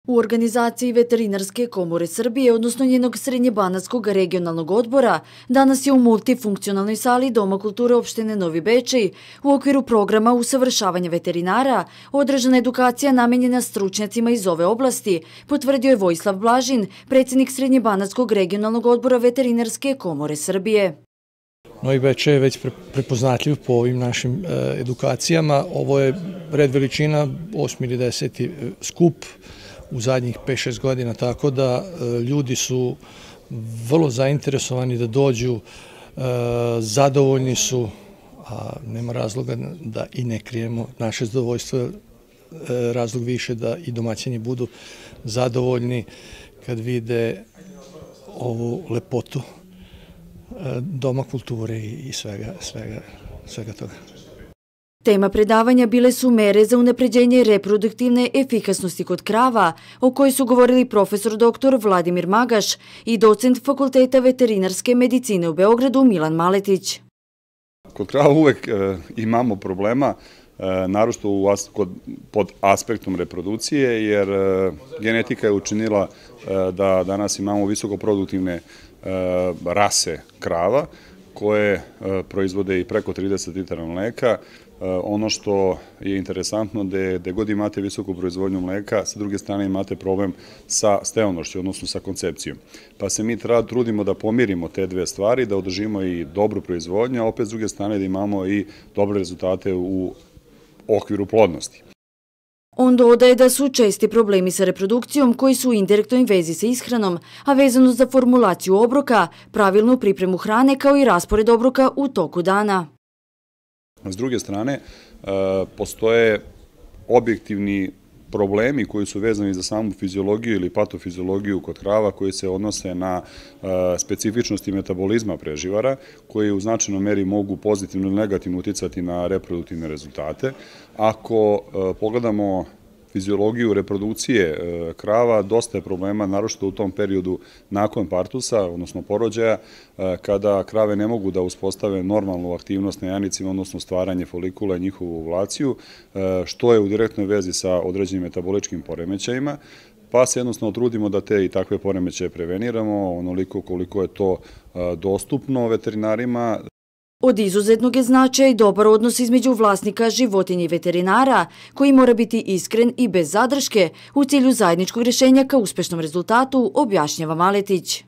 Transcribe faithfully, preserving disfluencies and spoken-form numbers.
U organizaciji Veterinarske komore Srbije, odnosno njenog Srednjebanatskog regionalnog odbora, danas je u multifunkcionalnoj sali Doma kulture opštine Novi Bečej u okviru programa usavršavanja veterinara održana edukacija namenjena stručnjacima iz ove oblasti, potvrdio je Vojislav Blažin, predsjednik Srednjebanatskog regionalnog odbora Veterinarske komore Srbije. Novi Bečej je već prepoznatljiv po ovim našim edukacijama. Ovo je red veličina osmi ili deseti skup u zadnjih pet šest godina, tako da ljudi su vrlo zainteresovani da dođu, zadovoljni su, a nema razloga da i ne krijemo naše zadovoljstvo, razlog više da i domaćini budu zadovoljni kad vide ovu lepotu Doma kulture i svega, svega, svega toga. Tema predavanja bile su mere za unapređenje reproduktivne efikasnosti kod krava, o kojoj su govorili profesor doktor Vladimir Magaš i docent Fakulteta veterinarske medicine u Beogradu Milan Maletić. Kod krava uvek imamo problema, naročito pod aspektom reprodukcije, jer genetika je učinila da danas imamo visokoproduktivne rase krava koje proizvode i preko trideset litara mleka. Ono što je interesantno da gde god imate visoku proizvodnju mleka, sa druge strane imate problem sa steonošću, odnosno sa koncepcijom. Pa se mi trudimo da pomirimo te dve stvari, da održimo i dobru proizvodnju, a opet s druge strane da imamo i dobre rezultate u okviru plodnosti. On dodaje da su česti problemi sa reprodukcijom koji su u indirektnoj vezi sa ishranom, a vezano za formulaciju obroka, pravilnu pripremu hrane kao i raspored obroka u toku dana. S druge strane, postoje objektivni problemi koji su vezani za samu fiziologiju ili patofiziologiju kod krava koji se odnose na specifičnosti metabolizma preživara koji u značajnoj meri mogu pozitivno ili negativno uticati na reproduktivne rezultate. Ako pogledamo fiziologiju reprodukcije krava, dosta je problema, naročito u tom periodu nakon partusa, odnosno porođaja, kada krave ne mogu da uspostave normalnu aktivnost na janicima, odnosno stvaranje folikula i njihovu ovulaciju, što je u direktnoj vezi sa određenim metaboličkim poremećajima, pa se jednostavno trudimo da te i takve poremećaje preveniramo, onoliko koliko je to dostupno veterinarima. Od izuzetnog je značaja i dobar odnos između vlasnika životinja i veterinara, koji mora biti iskren i bez zadrške u cilju zajedničkog rješenja ka uspešnom rezultatu, objašnjava Maletić.